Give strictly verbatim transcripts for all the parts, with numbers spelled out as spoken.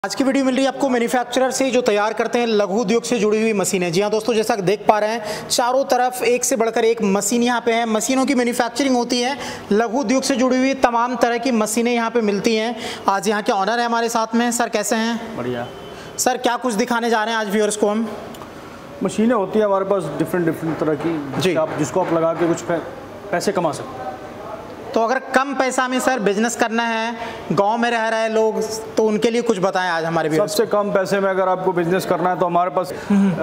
आज की वीडियो मिल रही है आपको मैन्युफैक्चरर से जो तैयार करते हैं लघु उद्योग से जुड़ी हुई मशीनें। जी हाँ दोस्तों, जैसा कि देख पा रहे हैं चारों तरफ एक से बढ़कर एक मशीन यहाँ पे है। मशीनों की मैन्युफैक्चरिंग होती है, लघु उद्योग से जुड़ी हुई तमाम तरह की मशीनें यहाँ पे मिलती हैं। आज यहाँ के ऑनर है हमारे साथ में। सर कैसे हैं? बढ़िया। सर क्या कुछ दिखाने जा रहे हैं आज व्यूअर्स को हम? मशीनें होती है हमारे पास डिफरेंट डिफरेंट तरह की, जी आप जिसको आप लगा के कुछ पैसे कमा सकते हैं। तो अगर कम पैसा में सर बिजनेस करना है, गांव में रह रहे लोग, तो उनके लिए कुछ बताएं आज हमारे भी। सबसे कम पैसे में अगर आपको बिजनेस करना है तो हमारे पास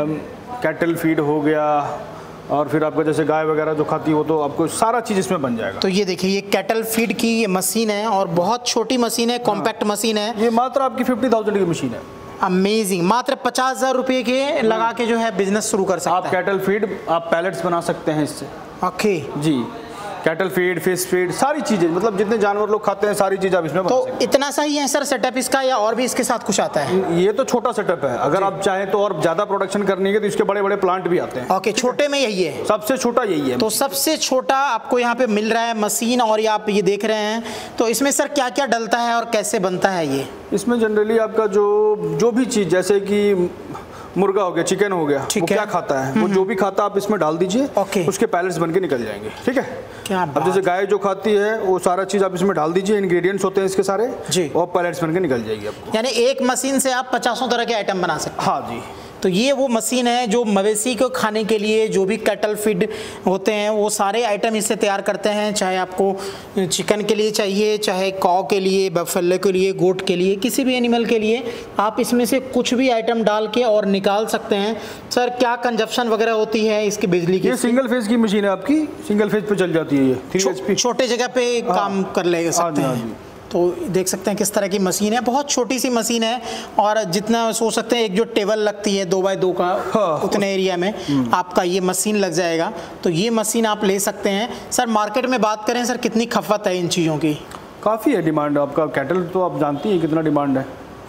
कैटल फीड हो गया, और फिर आपका जैसे गाय वगैरह जो खाती हो तो आपको सारा चीज़ इसमें बन जाएगा। तो ये देखिए, ये कैटल फीड की ये मशीन है और बहुत छोटी मशीन है, कॉम्पैक्ट मशीन है। ये मात्र आपकी फिफ्टी थाउजेंड की मशीन है। अमेजिंग। मात्र पचास हजार रुपये के लगा के जो है बिजनेस शुरू कर सकते हैं। आप कैटल फीड, आप पैलेट्स बना सकते हैं इससे। ओके जी, कैटल फीड, फिश फीड, सारी चीजें, मतलब जितने जानवर लोग खाते हैं सारी चीजें आप इसमें बना तो सकते हैं। इतना सा ही है सर सेटअप इसका, या और भी इसके साथ कुछ आता है? ये तो छोटा सेटअप है, अगर आप चाहें तो और ज्यादा प्रोडक्शन करनी है तो इसके बड़े बड़े प्लांट भी आते हैं। ओके, छोटे में यही है, सबसे छोटा यही है। तो सबसे छोटा आपको यहाँ पे मिल रहा है मशीन, और ये आप ये देख रहे हैं। तो इसमें सर क्या क्या डलता है और कैसे बनता है ये? इसमें जनरली आपका जो जो भी चीज़, जैसे कि मुर्गा हो गया, चिकन हो गया, वो क्या खाता है, वो जो भी खाता है आप इसमें डाल दीजिए, उसके पैलेट्स बन के निकल जाएंगे। ठीक है, क्या अब जैसे गाय जो खाती है वो सारा चीज़ आप इसमें डाल दीजिए, इंग्रेडिएंट्स होते हैं इसके सारे जी, और पैलेट्स बन के निकल जाएगी आपको। यानी एक मशीन से आप पचासों तरह के आइटम बना सकते हैं। हाँ जी। तो ये वो मशीन है जो मवेशी को खाने के लिए जो भी कैटल फीड होते हैं वो सारे आइटम इससे तैयार करते हैं। चाहे आपको चिकन के लिए चाहिए, चाहे कॉ के लिए, बफेलो के लिए, गोट के लिए, किसी भी एनिमल के लिए आप इसमें से कुछ भी आइटम डाल के और निकाल सकते हैं। सर क्या कंजप्शन वगैरह होती है इसकी बिजली की? ये सिंगल फेज की मशीन है आपकी, सिंगल फेज पे चल जाती है ये। थ्री एच पी, छोटे जगह पे काम कर ले सकते हैं। तो देख सकते हैं किस तरह की मशीन है, बहुत छोटी सी मशीन है, और जितना सोच सकते हैं एक जो टेबल लगती है दो बाय दो का, हाँ, उतने एरिया में आपका ये मशीन लग जाएगा। तो ये मशीन आप ले सकते हैं। सर मार्केट में बात करें सर, कितनी खपत है इन चीज़ों की? काफ़ी है डिमांड आपका। कैटल तो आप जानती हैं कितना डिमांड है,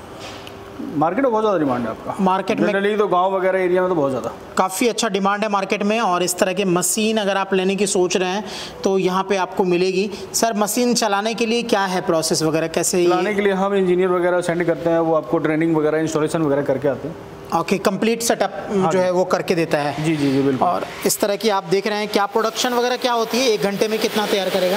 मार्केट में बहुत ज़्यादा डिमांड है आपका। मार्केट में जनरली तो गांव वगैरह एरिया में तो बहुत ज़्यादा, काफ़ी अच्छा डिमांड है मार्केट में। और इस तरह के मशीन अगर आप लेने की सोच रहे हैं तो यहाँ पे आपको मिलेगी। सर मशीन चलाने के लिए क्या है प्रोसेस वगैरह, कैसे? चलाने के लिए हम इंजीनियर वगैरह सेंड करते हैं, वो आपको ट्रेनिंग वगैरह, इंस्टॉलेशन वगैरह करके आते हैं। ओके, कंप्लीट सेटअप जो है वो करके देता है। जी जी जी बिल्कुल। और इस तरह की आप देख रहे हैं, क्या प्रोडक्शन वगैरह क्या होती है, एक घंटे में कितना तैयार करेगा?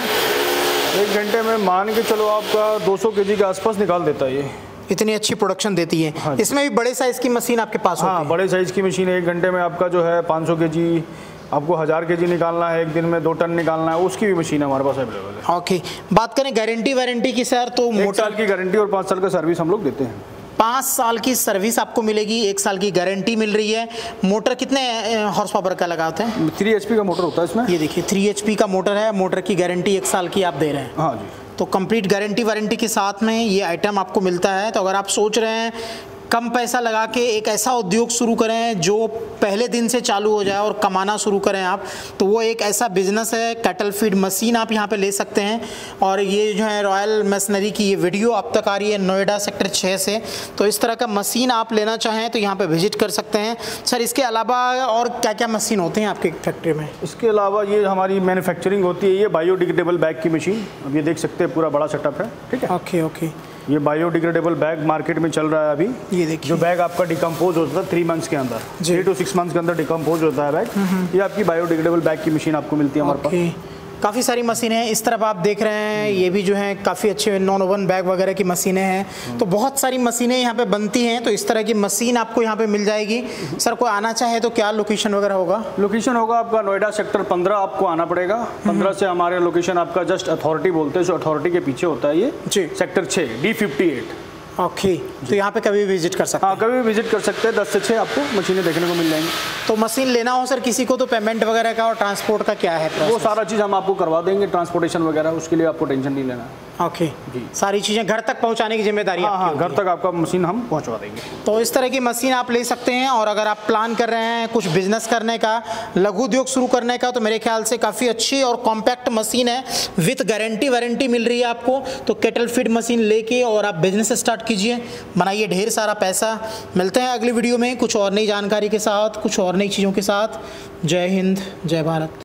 एक घंटे में मान के चलो आपका दो सौ के जी के आसपास निकाल देता है ये। इतनी अच्छी प्रोडक्शन देती है। हाँ, इसमें भी बड़े साइज़ की मशीन आपके पास होती है? हाँ, बड़े साइज़ की मशीन है। एक घंटे में आपका जो है पाँच सौ के जी, आपको हज़ार के जी निकालना है, एक दिन में दो टन निकालना है, उसकी भी मशीन हमारे पास अवेलेबल है। ओके, बात करें गारंटी वारंटी की सर, तो एक साल की गारंटी और पाँच साल का सर्विस हम लोग देते हैं। पाँच साल की सर्विस आपको मिलेगी, एक साल की गारंटी मिल रही है। मोटर कितने हॉर्स पावर का लगाते हैं? थ्री एच पी का मोटर होता है इसमें। ये देखिए थ्री एच पी का मोटर है, मोटर की गारंटी एक साल की आप दे रहे हैं। हाँ जी। तो कंप्लीट गारंटी वारंटी के साथ में ये आइटम आपको मिलता है। तो अगर आप सोच रहे हैं कम पैसा लगा के एक ऐसा उद्योग शुरू करें जो पहले दिन से चालू हो जाए और कमाना शुरू करें आप, तो वो एक ऐसा बिजनेस है। कैटल फीड मशीन आप यहाँ पे ले सकते हैं। और ये जो है रॉयल मशीनरी की ये वीडियो अब तक आ रही है नोएडा सेक्टर छः से। तो इस तरह का मशीन आप लेना चाहें तो यहाँ पे विजिट कर सकते हैं। सर इसके अलावा और क्या क्या मशीन होते हैं आपके फैक्ट्री में? इसके अलावा ये हमारी मैन्युफैक्चरिंग होती है, ये बायोडिग्रेडेबल बैग की मशीन। अब ये देख सकते हैं पूरा बड़ा सेटअप है। ठीक है, ओके ओके। ये बायोडिग्रेडेबल बैग मार्केट में चल रहा है अभी। ये देखिए, जो बैग आपका डिकम्पोज होता है थ्री मंथ्स के अंदर, थ्री टू सिक्स मंथ्स के अंदर डिकम्पोज होता है बैग। ये आपकी बायोडिग्रेडेबल बैग की मशीन आपको मिलती है हमारे पास। काफ़ी सारी मशीनें हैं। इस तरफ आप देख रहे हैं, ये भी जो है काफ़ी अच्छे नॉन ओवन बैग वगैरह की मशीनें हैं। तो बहुत सारी मशीनें यहाँ पे बनती हैं। तो इस तरह की मशीन आपको यहाँ पे मिल जाएगी। सर कोई आना चाहे तो क्या लोकेशन वगैरह होगा? लोकेशन होगा आपका नोएडा सेक्टर पंद्रह, आपको आना पड़ेगा। पंद्रह से हमारे लोकेशन आपका जस्ट अथॉरिटी बोलते हैं, जो अथॉरिटी के पीछे होता है ये जी, सेक्टर छः डी फिफ्टी एट। ओके, तो यहाँ पे कभी विजिट कर सकते हैं? हाँ, कभी भी विजिट कर सकते हैं। दस से छः आपको मशीनें देखने को मिल जाएंगी। तो मशीन लेना हो सर किसी को, तो पेमेंट वगैरह का और ट्रांसपोर्ट का क्या है प्रोसेस? वो सारा चीज़ हम आपको करवा देंगे, ट्रांसपोर्टेशन वगैरह, उसके लिए आपको टेंशन नहीं लेना। ओके जी, सारी चीज़ें घर तक पहुँचाने की जिम्मेदारी? हाँ हाँ, घर तक आपका मशीन हम पहुँचवा देंगे। तो इस तरह की मशीन आप ले सकते हैं। और अगर आप प्लान कर रहे हैं कुछ बिजनेस करने का, लघु उद्योग शुरू करने का, तो मेरे ख्याल से काफ़ी अच्छी और कॉम्पैक्ट मशीन है, विथ गारंटी वारंटी मिल रही है आपको। तो कैटल फीड मशीन लेके और आप बिजनेस स्टार्ट कीजिए, बनाइए ढेर सारा पैसा। मिलते हैं अगली वीडियो में कुछ और नई जानकारी के साथ, कुछ और नई चीज़ों के साथ। जय हिंद, जय भारत।